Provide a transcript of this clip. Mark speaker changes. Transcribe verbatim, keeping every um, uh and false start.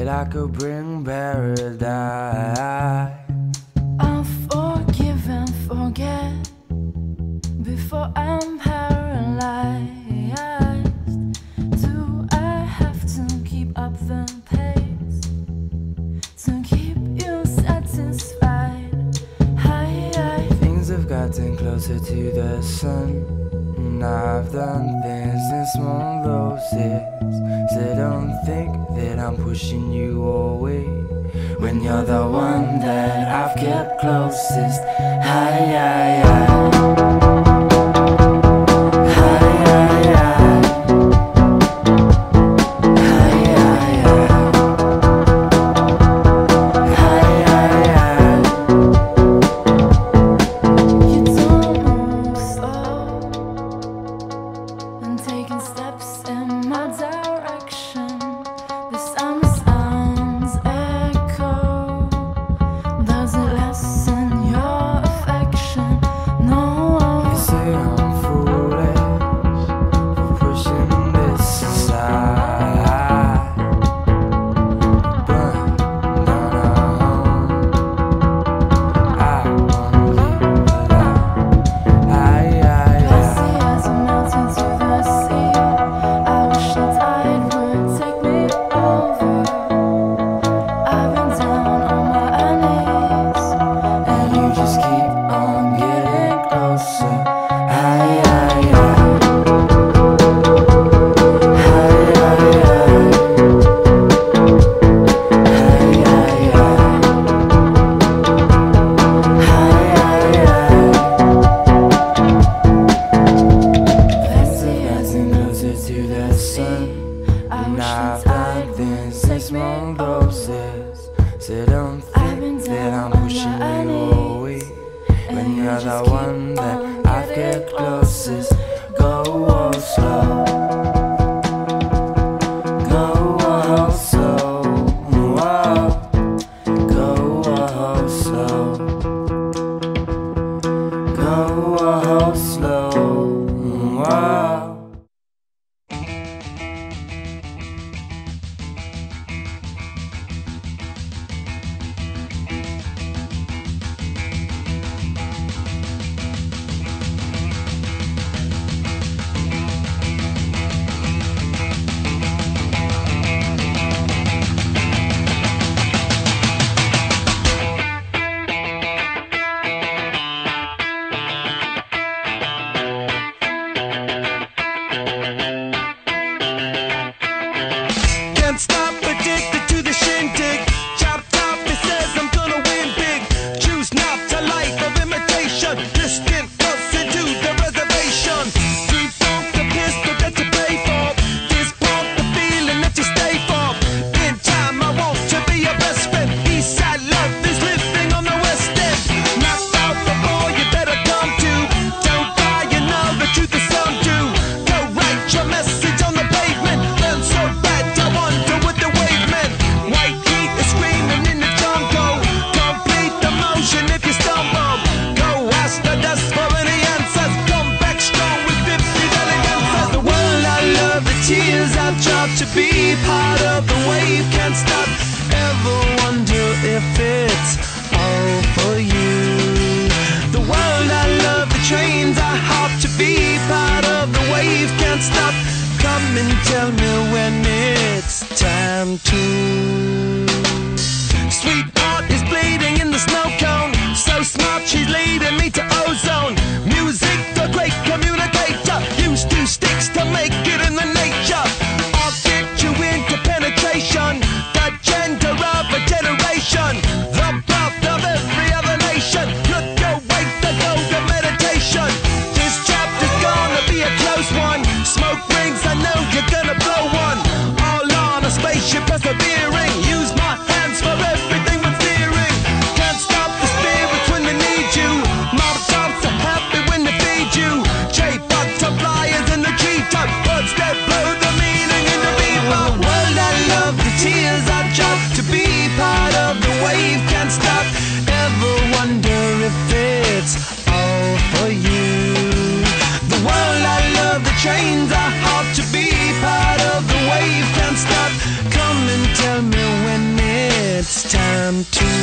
Speaker 1: that I could bring paradise.
Speaker 2: I'll forgive and forget before I'm paralyzed. Do I have to keep up the pace to keep you satisfied? Hi, hi.
Speaker 1: Things have gotten closer to the sun, and I've done things in small doses. So don't think that I'm pushing you away when you're the one that I've kept closest. Hi, hi, hi.
Speaker 2: Taking steps in my direction, the summer sounds echo. Does it lessen your affection? No.
Speaker 1: You say I'm foolish for pushing this aside, but not at home. I wanna leave without. Aye, aye,
Speaker 2: Glassy as a mountain to the sea. I wish the tide would take me over. I've been down on my knees,
Speaker 1: and you just keep on getting closer. Aye, aye, aye. Aye, aye, aye. Aye, aye, aye. Aye, aye, aye.
Speaker 2: glassy as
Speaker 1: Getting closer to the sun,
Speaker 2: I
Speaker 1: and
Speaker 2: wish
Speaker 1: I've
Speaker 2: the
Speaker 1: done
Speaker 2: tide
Speaker 1: things
Speaker 2: would
Speaker 1: in
Speaker 2: take
Speaker 1: small
Speaker 2: me
Speaker 1: doses. So don't
Speaker 2: I've been
Speaker 1: think that
Speaker 2: down
Speaker 1: I'm
Speaker 2: on
Speaker 1: pushing
Speaker 2: my
Speaker 1: you
Speaker 2: knees,
Speaker 1: away when
Speaker 2: and you
Speaker 1: you're the
Speaker 2: just keep
Speaker 1: one that
Speaker 2: on
Speaker 1: I've
Speaker 2: getting
Speaker 1: kept closest. Go oh slow, go oh slow, whoa. Go oh slow, go oh slow, whoa.
Speaker 3: Can't stop, addicted to the shindig. Chop top, it says I'm gonna win big. Choose not a life of imitation. Distant closer to the reservation. Deep funk the pistol that you pay for. This pump the feeling that you stay for. In time, I want to be your best friend. Eastside love is living on the west end. Knocked out before you better come to. Don't die, you know the truth is some do. Go write your message on the pavement. Burn so bad, I wonder what the wave meant. White heat is screaming in the jungle. Complete the motion if you stumble. Go ask the dust for any answers. Come back strong with fifty billion answers. The world I love, the tears I've dropped to be part of the wave can't stop. Ever wonder if it's all for you? The world I love, the trains I hop to be part of the wave can't stop. Come and tell me when it's time to. Sweetheart is bleeding in the snow cone. So smart, she's leading me to ozone. Music, the great communicator. Used two sticks to make it in the nature. I'll get you into penetration. The gender of a generation. The birth of every other nation. Look your way to go to meditation. This chapter's gonna be a close one. Smoke rings, I know you're gonna blow one. All on a spaceship persevering. Use my hands for everything but fearing. Can't stop the spirits when they need you. Mob tops are happy when they feed you. J butterflies in the treetop. Words that blow the meaning in the bebop. World I love, the tears I drop to be part of the wave can't stop. Ever wonder if it's all for you? The world I love, the trains I hop to be part of the wave can't stop. Come and tell me one, two,